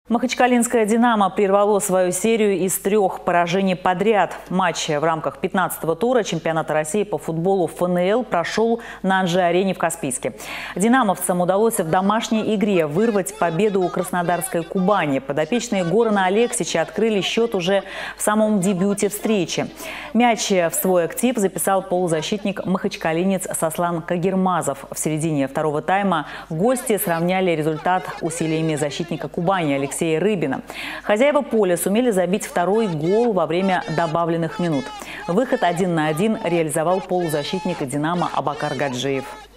Махачкалинское «Динамо» прервало свою серию из 3 поражений подряд. Матч в рамках 15-го тура чемпионата России по футболу ФНЛ прошел на Анжи-арене в Каспийске. «Динамовцам» удалось в домашней игре вырвать победу у краснодарской «Кубани». Подопечные Горана Алексича открыли счет уже в самом дебюте встречи. Мяч в свой актив записал полузащитник махачкалинец Сослан Кагермазов. В середине второго тайма гости сравняли результат усилиями защитника «Кубани» Алексея Рыбина. Хозяева поля сумели забить второй гол во время добавленных минут. Выход 1 на 1 реализовал полузащитник «Динамо» Абакар Гаджиев.